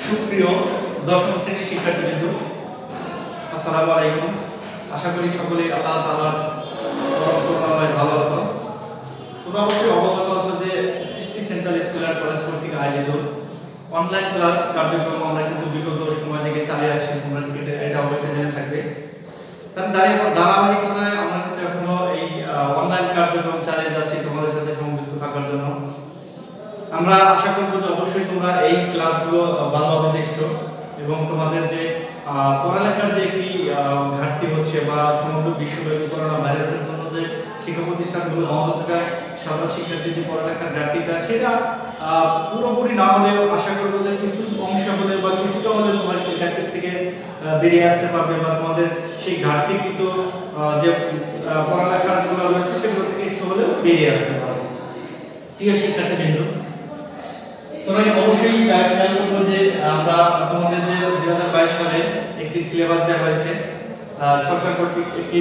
সুপ্রিয় দশম শ্রেণীর শিক্ষার্থীবৃন্দ, আসসালামু আলাইকুম। আশা করি সকলেই আল্লাহ তাআলার করুণাময় ভালো আছো। তোমরা অবশ্যই অবগত আছো যে সৃষ্টি সেন্ট্রাল স্কুল অ্যান্ড কলেজ কর্তৃক আয়োজিত অনলাইন ক্লাস কার্যক্রম আমরা কিন্তু বিগত সময় থেকে চালিয়ে আসছি। তোমরা এটা অবশ্যই জেনে থাকবে। তার ধারাবাহিকতায় আমরা কিন্তু এখনো এই অনলাইন কার্যক্রম চালিয়ে যাচ্ছি তোমাদের সাথে সংযুক্ত থাকার জন্য। আমরা আশা করব যে অবশ্যই তোমরা এই ক্লাসগুলো ভালোভাবে দেখছো এবং তোমাদের যে পড়ালেখার যে একটি ঘাটতি হচ্ছে বা সমগ্র বিশ্বব্যাপী করোনা ভাইরাসের জন্য যে শিক্ষা প্রতিষ্ঠানগুলো বন্ধ থাকায় সাধারণ শিক্ষার্থীর যে পড়ালেখার ঘাটতিটা সেটা পুরোপুরি না হলেও আশা করব যে কিছু অংশ হলে বা কিছুটা হলে তোমার এই ঘাটতি থেকে বেরিয়ে আসতে পারবে বা তোমাদের সেই ঘাটতিকৃত যে পড়ালেখাগুলো রয়েছে সেগুলো থেকে একটু হলেও বেরিয়ে আসতে পারবে। প্রিয় শিক্ষার্থীবৃন্দ, তোমরা অবশ্যই খেয়াল করবো যে আমরা তোমাদের যে 2022 সালে একটি সিলেবাস দেওয়া হয়েছে, সরকার কর্তৃক একটি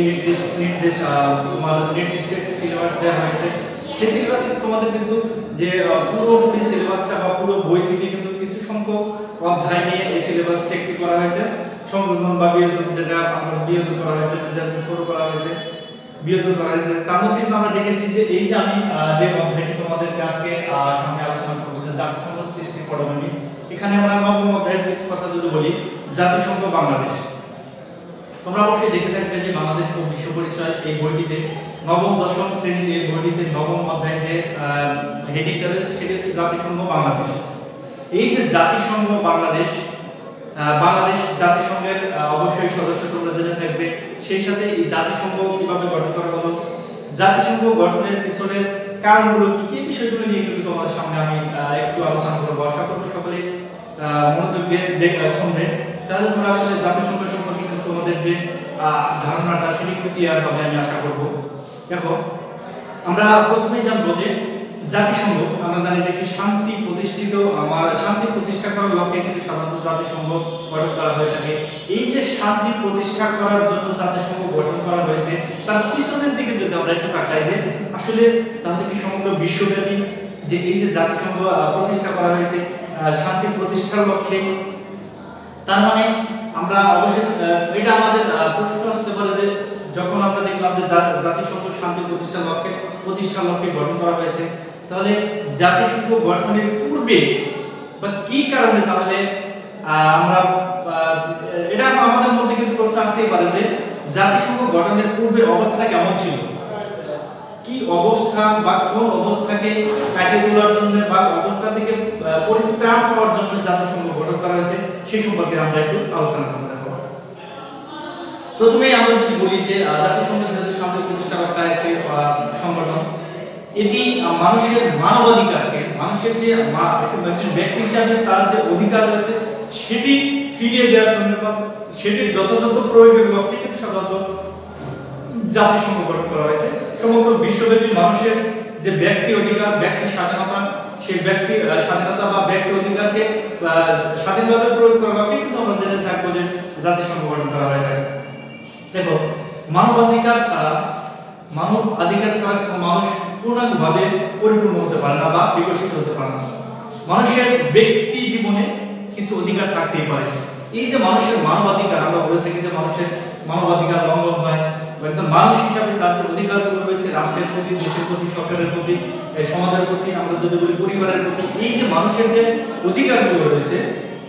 নির্দিষ্ট একটি সিলেবাস দেওয়া হয়েছে। সেই সিলেবাসে তোমাদের কিন্তু যে পুরোপুরি সিলেবাসটা বা পুরো বই থেকে কিন্তু কিছু সংখ্যক অধ্যায় নিয়ে এই সিলেবাসটা একটি করা হয়েছে, সংযোজন বা বিয়োজন, যেটা আমরা বিয়োজন করা হয়েছে, যেটা শুরু করা হয়েছে বিয়োজন করা হয়েছে। তার মধ্যে কিন্তু আমরা দেখেছি যে এই যে আমি যে অধ্যায়টি তোমাদেরকে আজকে সামনে আলোচনা করবো যে জাতিসংঘ সৃষ্টি পটভূমি, এখানে আমরা নবম অধ্যায়ের কথা যদি বলি জাতিসংঘ বাংলাদেশ, তোমরা অবশ্যই দেখে থাকবে যে বাংলাদেশ ও বিশ্ব পরিচয় এই বইটিতে নবম দশম শ্রেণীর এই বইটিতে নবম অধ্যায় যে হেডিংটা রয়েছে সেটি হচ্ছে জাতিসংঘ বাংলাদেশ। এই যে জাতিসংঘ বাংলাদেশ, বাংলাদেশ জাতিসংঘের অবশ্যই সদস্য তোমরা জেনে থাকবে। সেই সাথে এই জাতিসংঘ কিভাবে গঠন করা হলো, জাতিসংঘ গঠনের পিছনের কারণগুলো কি কি, বিষয়গুলো নিয়ে কিন্তু তোমাদের সামনে আমি একটু আলোচনা করবো। আশা করবো সকলে মনোযোগ দিয়ে শুনবে, তাহলে তোমরা আসলে জাতিসংঘ সম্পর্কে কিন্তু তোমাদের যে ধারণাটা সেটি কিন্তু ক্লিয়ার হবে আমি আশা করব। দেখো, আমরা প্রথমেই জানবো যে জাতিসংঘ, আমরা জানি যে একটি শান্তি প্রতিষ্ঠা করার লক্ষ্যে কিন্তু সাধারণত জাতিসংঘ গঠন করা হয়ে থাকে। এই যে শান্তি প্রতিষ্ঠা করার জন্য জাতিসংঘ গঠন করা হয়েছে, তার পিছনের দিকে যদি আমরা একটু তাকাই যে আসলে তাহলে কি সমগ্র বিশ্বব্যাপী যে এই যে জাতিসংঘ প্রতিষ্ঠা করা হয়েছে শান্তি প্রতিষ্ঠার লক্ষ্যে, তার মানে আমরা অবশ্যই এটা আমাদের প্রশ্ন আসতে পারে যে যখন আমরা দেখলাম যে জাতিসংঘ শান্তি প্রতিষ্ঠার লক্ষ্যে গঠন করা হয়েছে, তাহলে জাতিসংঘ গঠনের পূর্বে বা কি কারণে তাহলে আমরা এটা আমাদের মধ্যে কিন্তু প্রশ্ন আসতেই পারে যে জাতিসংঘ গঠনের পূর্বে অবস্থাটা কেমন ছিল, কি অবস্থা বা কোন অবস্থাকে কাটিয়ে তোলার জন্য বা অবস্থা থেকে পরিত্রাণ পাওয়ার জন্য জাতিসংঘ গঠন করা হয়েছে সেই সম্পর্কে আমরা একটু আলোচনা করব। প্রথমেই আমরা যদি বলি যে জাতিসংঘ যেহেতু শান্তি প্রতিষ্ঠা করার একটি সংগঠন, এটি মানুষের মানবাধিকারকে, মানুষের যে একজন ব্যক্তি হিসাবে তার যে অধিকার রয়েছে সেটি ফিরিয়ে দেওয়ার জন্য বা সেটির যথাযথ প্রয়োগের লক্ষ্যে কিন্তু সাধারণত জাতিসংঘ গঠন করা হয়েছে। সমগ্র বিশ্বব্যাপী মানুষের যে ব্যক্তি অধিকার, ব্যক্তি স্বাধীনতা, সেই ব্যক্তি স্বাধীনতা বা ব্যক্তি অধিকারকে স্বাধীনভাবে প্রয়োগ করার লক্ষ্যে কিন্তু আমরা জেনে থাকবো যে জাতিসংঘ গঠন করা হয়ে থাকে। দেখো, মানবাধিকার ছাড়া মানুষ পূর্ণাঙ্গভাবে পরিপূর্ণ হতে পারে না বা বিকশিত হতে পারে না। মানুষের ব্যক্তি জীবনে কিছু অধিকার থাকতেই পারে। এই যে মানুষের মানবাধিকার, আমরা বলে থাকি যে মানুষের মানবাধিকার লঙ্ঘন হয়, একজন মানুষ হিসাবে তার যে অধিকারগুলো রয়েছে রাষ্ট্রের প্রতি, দেশের প্রতি, সরকারের প্রতি, সমাজের প্রতি, আমরা যদি বলি পরিবারের প্রতি, এই যে মানুষের যে অধিকারগুলো রয়েছে,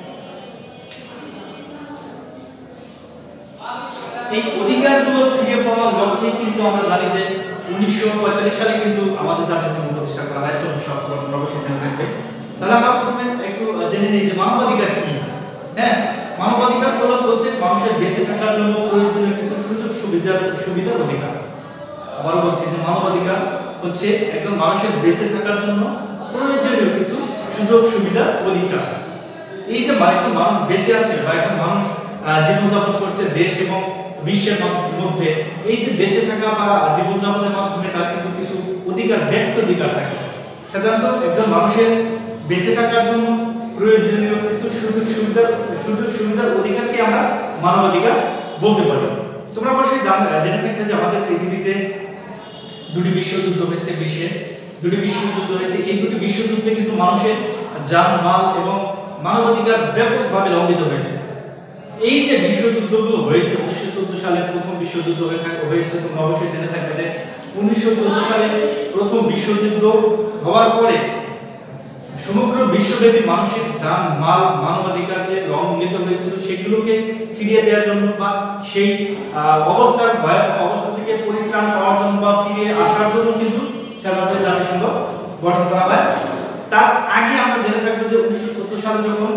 এই অধিকারগুলো ফিরে পাওয়ার লক্ষ্যে কিন্তু আমরা জানি যে 1945 সালে কিন্তু আমাদের জাতিসংঘ প্রতিষ্ঠা করা হয়। অবশ্যই জেনে থাকবে। তাহলে আমরা প্রথমে একটু জেনে নিই যে মানবাধিকার কি। হ্যাঁ, মানবাধিকার হলো প্রত্যেক মানুষের বেঁচে থাকার জন্য প্রয়োজনীয় কিছু সুযোগ সুবিধার অধিকার। আবার বলছি যে মানবাধিকার হচ্ছে একজন মানুষের বেঁচে থাকার জন্য প্রয়োজনীয় কিছু সুযোগ সুবিধার অধিকার। এই যে একজন মানুষ বেঁচে আছে বা একজন মানুষ জীবনযাপন করছে দেশ এবং বিশ্বের মধ্যে, এই যে বেঁচে থাকা বা জীবনযাপনের মাধ্যমে তার কিন্তু কিছু অধিকার, ব্যক্তি অধিকার থাকে। সাধারণত একজন মানুষের বেঁচে থাকার জন্য প্রয়োজনীয় কিছু সুযোগ সুবিধার অধিকারকে আমরা মানবাধিকার বলতে পারি। তোমরা অবশ্যই জেনে থাকবে যে আমাদের পৃথিবীতে দুটি বিশ্বযুদ্ধ হয়েছে, এই দুটি বিশ্বযুদ্ধে কিন্তু মানুষের জান মাল এবং মানবাধিকার ব্যাপকভাবে লঙ্ঘিত হয়েছে। এই যে বিশ্বযুদ্ধগুলো হয়েছে 1914 সালে প্রথম বিশ্বযুদ্ধ হয়েছে, তোমরা অবশ্যই জেনে থাকবে যে 1914 সালে প্রথম বিশ্বযুদ্ধ হওয়ার পরে সমগ্র বিশ্বব্যাপী মানুষের জান মাল মানবাধিকার যে লঙ্ঘিত হয়েছিল সেগুলোকে ফিরিয়ে দেওয়ার জন্য বা সেই অবস্থার ভয়াবহ অবস্থা থেকে পরিত্রাণ পাওয়ার জন্য বা ফিরে আসার জন্য কিন্তু সাধারণত জাতিসংঘ গঠন করা হয়। তার আগে আমরা জেনে থাকবো যে 1914 সালে যখন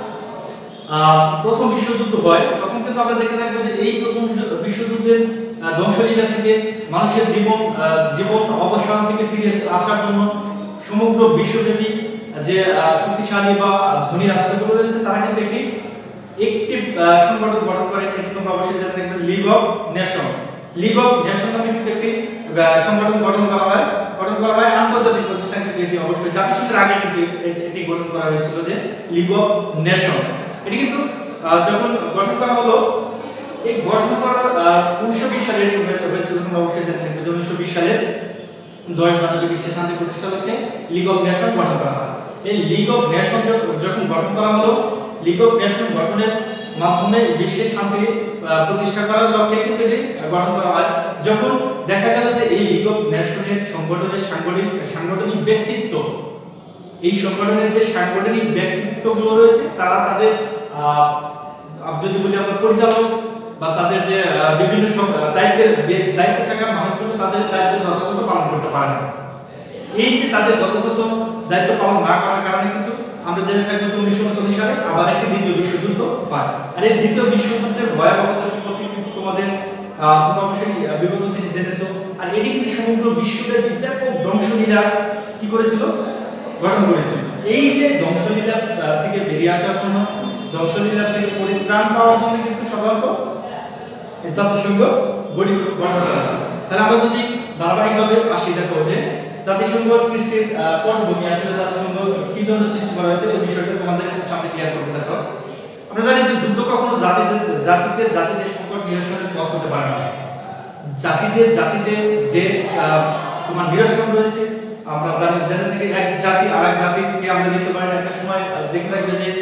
প্রথম বিশ্বযুদ্ধ হয় তখন কিন্তু আমরা দেখে থাকবো যে এই প্রথম বিশ্বযুদ্ধের ধ্বংসলীলা থেকে মানুষের জীবন অবসান থেকে ফিরে আসার জন্য সমগ্র বিশ্বব্যাপী যে শক্তিশালী বা ধনী রাষ্ট্রগুলো রয়েছে তারা কিন্তু একটি সংগঠন গঠন করে, সেটি তোমরা অবশ্যই জেনে থাকবে league of nation. League of nation নামে কিন্তু একটি সংগঠন গঠন করা হয় আন্তর্জাতিক প্রতিষ্ঠান, কিন্তু এটি অবশ্যই জাতিসংঘের আগে কিন্তু এটি গঠন করা হয়েছিল যে লিগ অফ নেশন। এটি কিন্তু যখন গঠন করা হলো, এই গঠন করার 1920 সালে হয়েছিল, তোমরা অবশ্যই জেনে থাকবে যে 1920 সালে 10 জানুয়ারি বিশ্ব শান্তি প্রতিষ্ঠা লক্ষ্যে লিগ অফ নেশন গঠন করা হয়। এই লিগ অফ নেশন যখন গঠন করা হলো, লিগ অফ নেশন গঠনের মাধ্যমে বিশ্বের শান্তি প্রতিষ্ঠা করার লক্ষ্যে কিন্তু এটি গঠন করা হয়। যখন দেখা গেল যে এই লিগ অফ নেশনের সাংগঠনিক ব্যক্তিত্ব, এই সংগঠনের যে সাংগঠনিক ব্যক্তিত্বগুলো রয়েছে তারা তাদের যদি বলি আমরা পরিচালক বা তাদের যে বিভিন্ন দায়িত্বে থাকা মানুষগুলো তাদের দায়িত্ব যথাযথ পালন করতে পারে না। এই যে তাদের যথাযথ দায়িত্ব পালন না করার কারণে কিন্তু আমরা জেনে থাকবো 1939 সালে আবার একটি দ্বিতীয় বিশ্বযুদ্ধ হয়। আর এই দ্বিতীয় বিশ্বযুদ্ধের ভয়াবহতা সম্পর্কে কিন্তু তোমরা অবশ্যই বিগত দিনে জেনেছো। আর এটি কিন্তু সমগ্র বিশ্বব্যাপী ব্যাপক ধ্বংসলীলা কি করেছিল, গঠন করেছিল। এই যে ধ্বংসলীলা থেকে বেরিয়ে আসার জন্য, ধ্বংসলীলা থেকে পরিত্রাণ পাওয়ার জন্য কিন্তু সাধারণত জাতিসংঘ গঠন করা হয়। তাহলে আমরা যদি ধারাবাহিকভাবে আসি, দেখো যে জাতিসংঘ সৃষ্টির পটভূমি, আসলে জাতিসংঘ কি জন্য সৃষ্টি করা হয়েছে এই বিষয়টা তোমাদের সামনে ক্লিয়ার করতে থাকো। আমরা জানি যে যুদ্ধ কখনো জাতিদের সংকট নিরসনের পথ হতে পারে না। জাতিদের যে তোমার নিরসন রয়েছে, আমরা জেনে থাকি এক জাতি আরেক জাতিকে আমরা দেখতে পারি না। একটা সময় দেখে থাকবে যে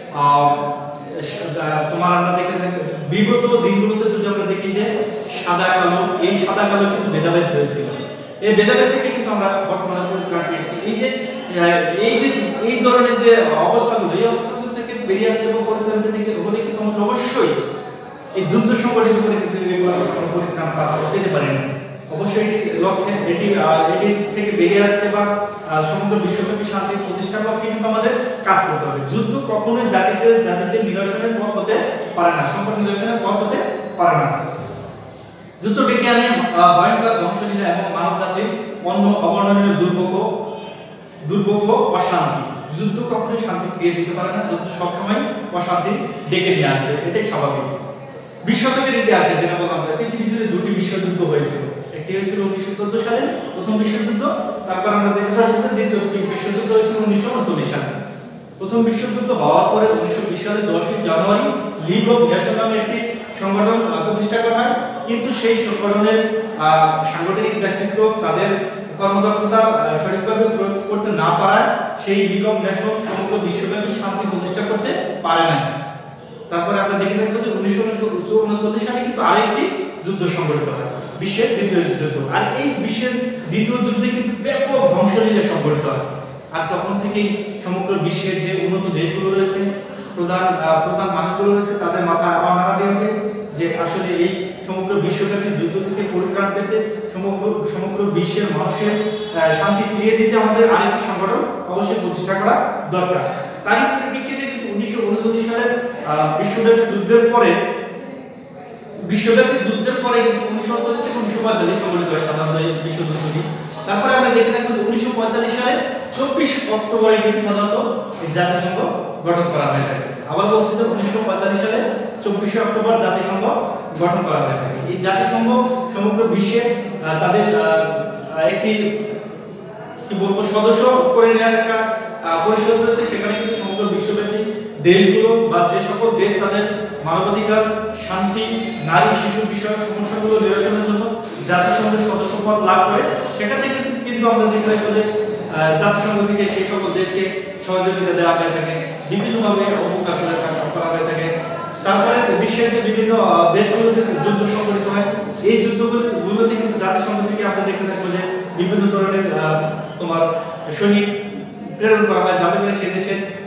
তোমার আমরা দেখে থাকবে বিগত দিনগুলোতে যদি আমরা দেখি যে সাদা কালো কিন্তু ভেদাভেদ হয়েছিল। এই ভেদাভেদ থেকে কিন্তু আমরা বর্তমানে পরিত্রাণ পেয়েছি। এই ধরনের যে অবস্থাগুলো, এই অবস্থাগুলো থেকে বেরিয়ে আসতে এবং পরিত্রাণ পেতে হলে কিন্তু আমরা অবশ্যই এই যুদ্ধ সংগঠিত করে কিন্তু পরিত্রাণ পেতে পারি না। অবশ্যই এটি থেকে বেরিয়ে আসতে বা সমগ্র বিশ্বব্যাপী শান্তি প্রতিষ্ঠার লক্ষ্যে কিন্তু আমাদের কাজ করতে হবে। যুদ্ধ কখনোই জাতিদের নিরসনের পথ হতে পারে না, সংকট নিরসনের পথ হতে পারে না। যুদ্ধ ডেকে আনে ভয়ঙ্কর ধ্বংসলীলা এবং মানব জাতির অবর্ণনীয় দুর্ভোগ অশান্তি। যুদ্ধ কখনোই শান্তি ফিরিয়ে দিতে পারে না, যুদ্ধ সবসময় অশান্তি ডেকে নিয়ে আসবে, এটাই স্বাভাবিক। বিশ্বযুদ্ধের ইতিহাসে যেটা বললাম, পৃথিবী জুড়ে দুটি বিশ্বযুদ্ধ হয়েছিল। একটি হয়েছিল 1914 সালে প্রথম বিশ্বযুদ্ধ, তারপর আমরা দেখব দ্বিতীয় বিশ্বযুদ্ধ হয়েছিল 1939 সালে। প্রথম বিশ্বযুদ্ধ হওয়ার পরে 1920 সালে 10 জানুয়ারি লিগ অফ নেশন নামে একটি সংগঠন প্রতিষ্ঠা করা হয়। কিন্তু সেই সংগঠনের সাংগঠনিক ব্যক্তিত্ব তাদের কর্মদক্ষতা সঠিকভাবে প্রয়োগ করতে না পারায় সেই লিগ অফ নেশন সমগ্র বিশ্বব্যাপী শান্তি প্রতিষ্ঠা করতে পারে না। তারপরে আমরা দেখে থাকবো যে 1939 সালে কিন্তু আরেকটি যুদ্ধ সংঘটিত হয়, বিশ্বের দ্বিতীয় যুদ্ধ। আর এই বিশ্বের দ্বিতীয় যুদ্ধে কিন্তু ব্যাপক ধ্বংসলীলা সংঘটিত হয়। আর তখন থেকেই সমগ্র বিশ্বের যে উন্নত দেশগুলো রয়েছে, প্রধান মানুষগুলো রয়েছে, তাদের মাথায় আবার নাড়া দিয়ে ওঠে যে আসলে এই সমগ্র বিশ্বব্যাপী যুদ্ধ থেকে পরিত্রাণ পেতে সমগ্র বিশ্বের মানুষের শান্তি ফিরিয়ে দিতে আমাদের আরেকটি সংগঠন অবশ্যই প্রতিষ্ঠা করা দরকার। তারই পরিপ্রেক্ষিতে কিন্তু 1939 সালে বিশ্বব্যাপী যুদ্ধের পরে কিন্তু 1948 থেকে 1945 সংগঠিত হয় সাধারণত এই বিশ্বযুদ্ধটি। তারপরে আমরা দেখে থাকবো 1945 সালে 24 অক্টোবরে কিন্তু সাধারণত জাতিসংঘ গঠন করা হয়ে থাকে। আবার বলছি যে 1945 সালে 24 অক্টোবর জাতিসংঘ গঠন করা হয়ে থাকে। এই জাতিসংঘ সমগ্র বিশ্বে তাদের একটি সদস্য করে নেওয়ার একটা পরিষদ রয়েছে। সেখানে কিন্তু সমগ্র বিশ্বব্যাপী দেশগুলো বা যে সকল দেশ তাদের মানবাধিকার, শান্তি, নারী শিশু বিষয়ক সমস্যাগুলো নিরসনের জন্য জাতিসংঘের সদস্যপদ লাভ করে, সেখান থেকে কিন্তু আমরা দেখতে পাবো যে জাতিসংঘ থেকে সেই সকল দেশকে সহযোগিতা দেওয়া হয়ে থাকে, বিভিন্নভাবে উপকার করা হয়ে থাকে। তারপরে বিশ্বের যে বিভিন্ন দেশগুলোতে যুদ্ধ সংঘটিত হয়, এই যুদ্ধগুলোতে কিন্তু জাতিসংঘ থেকে আমরা দেখতে থাকবো যে বিভিন্ন ধরনের তোমার সৈনিক প্রেরণ করা হয়, যাতে করে সেই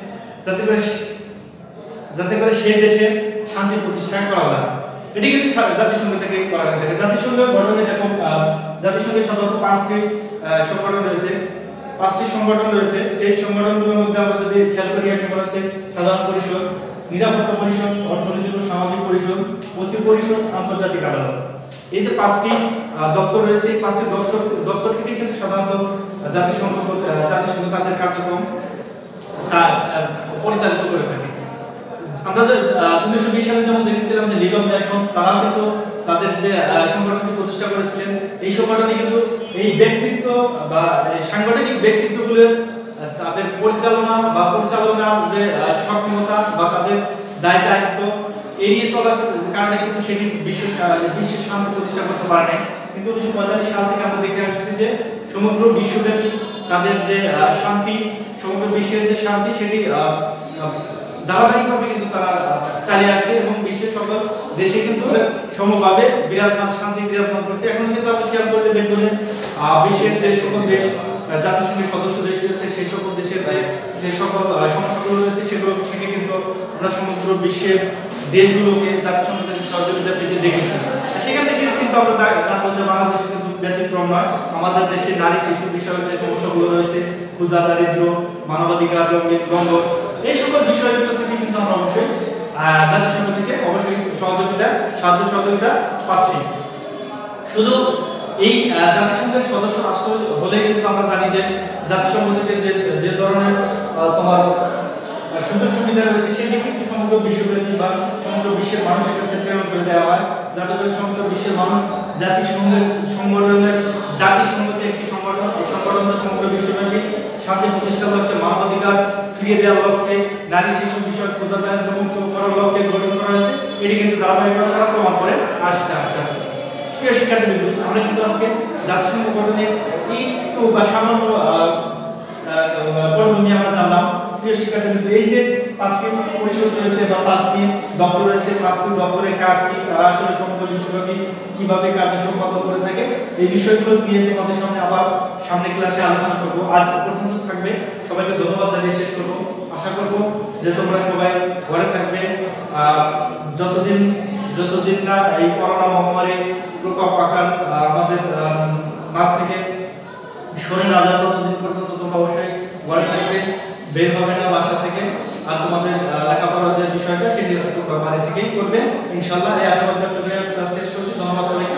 দেশে শান্তি প্রতিষ্ঠা করা যায়। এটি কিন্তু জাতিসংঘ থেকে করা হয়ে থাকে। জাতিসংঘের গঠনে দেখো, জাতিসংঘের সাধারণত 5টি সংগঠন রয়েছে, 5টি সংগঠন রয়েছে। সেই সংগঠনগুলোর মধ্যে আমরা যদি খেয়াল করি, একটা হচ্ছে সাধারণ পরিষদ, নিরাপত্তা পরিষদ, অর্থনৈতিক ও সামাজিক পরিষদ, সচিব পরিষদ, আন্তর্জাতিক আদালত। এই যে 5টি দপ্তর রয়েছে, এই 5টি দপ্তর থেকে কিন্তু সাধারণত জাতিসংঘ তাদের কার্যক্রম পরিচালিত করে থাকে। আমরা যে 1920 সালে যেমন দেখেছিলাম যে লিগ অফ নেশন, তারা কিন্তু তাদের যে সংগঠনটি প্রতিষ্ঠা করেছিলেন, এই সংগঠনে কিন্তু এই ব্যক্তিত্ব বা সাংগঠনিক ব্যক্তিত্বগুলোর তাদের পরিচালনার যে সক্ষমতা বা তাদের দায়িত্ব এড়িয়ে চলার কারণে কিন্তু সেটি বিশ্বের শান্তি প্রতিষ্ঠা করতে পারে নাই। কিন্তু 1945 সাল থেকে আমরা দেখে আসছি যে সমগ্র বিশ্বব্যাপী তাদের যে শান্তি, সমগ্র বিশ্বের যে শান্তি, সেটি ধারাবাহিকভাবে কিন্তু তারা চালিয়ে আসে এবং বিশ্বের সকল দেশে কিন্তু সমভাবে শান্তি বিরাজমান করছে। এখন কিন্তু আমরা খেয়াল করলে দেখবো যে বিশ্বের যে সকল দেশ জাতিসংঘের সদস্য দেশ রয়েছে, সেই সকল দেশের যে সকল সমস্যাগুলো রয়েছে, সেগুলো থেকে কিন্তু আমরা সমগ্র বিশ্বের দেশগুলোকে জাতিসংঘের সহযোগিতা পেতে দেখেছি। সেখান থেকে কিন্তু আমরা জানবো যে বাংলাদেশে কিন্তু ব্যতিক্রম নয়। আমাদের দেশে নারী শিশু বিষয়ক যে সমস্যাগুলো রয়েছে, ক্ষুধা, দারিদ্র, মানবাধিকার লঙ্ঘন, এই সকল বিষয়গুলো থেকে কিন্তু আমরা অবশ্যই জাতিসংঘ থেকে অবশ্যই সাহায্য সহযোগিতা পাচ্ছি। শুধু এই জাতিসংঘের সদস্য রাষ্ট্র হলে কিন্তু আমরা জানি যে জাতিসংঘ থেকে যে ধরনের তোমার সুযোগ সুবিধা রয়েছে, সেটি কিন্তু সমগ্র বিশ্বব্যাপী বা সমগ্র বিশ্বের মানুষের কাছে প্রেরণ করে দেওয়া হয়, যাতে করে সমগ্র বিশ্বের মানুষ জাতিসংঘ যে একটি সংগঠন, এই সংগঠনটা সমগ্র বিশ্বব্যাপী শান্তি প্রতিষ্ঠার লক্ষ্যে, মানবাধিকার ফিরিয়ে দেওয়ার লক্ষ্যে, নারী শিশু বিষয়ক ক্ষুধা দারিদ্র মুক্ত করার লক্ষ্যে গঠন করা হয়েছে। এটি কিন্তু ধারাবাহিকতা প্রমাণ করে আসছে আস্তে আস্তে। প্রিয় শিক্ষার্থীবৃন্দ, আমরা কিন্তু আজকে জাতিসংঘ গঠনের একটু বা সামান্য পটভূমি আমরা জানলাম। প্রিয় শিক্ষার্থীবৃন্দ, এই যে 5টি পরিষদ রয়েছে বা 5টি দপ্তর রয়েছে, 5টি দপ্তরের কাজ কি, তারা আসলে সমগ্র বিশ্বব্যাপী কিভাবে কার্য সম্পাদন করে থাকে, এই বিষয়গুলো নিয়ে তোমাদের সামনে আবার সামনে ক্লাসে আলোচনা করব। আজ পর্যন্ত থাকবে। সবাইকে ধন্যবাদ জানিয়ে শেষ করব। আশা করব যে তোমরা সবাই ঘরে থাকবে, যতদিন না এই করোনা মহামারীর প্রকোপ আকার আমাদের মাঝ থেকে সরে না যায়, ততদিন পর্যন্ত তোমরা অবশ্যই ঘরে থাকবে, বের হবে না বাসা থেকে। আর তোমাদের লেখাপড়ার যে বিষয়টা, সেটি তোমরা বাড়ি থেকেই করবে ইনশাআল্লাহ। এই আশাবাদ ব্যক্ত করে ক্লাস শেষ করছি। ধন্যবাদ সবাইকে।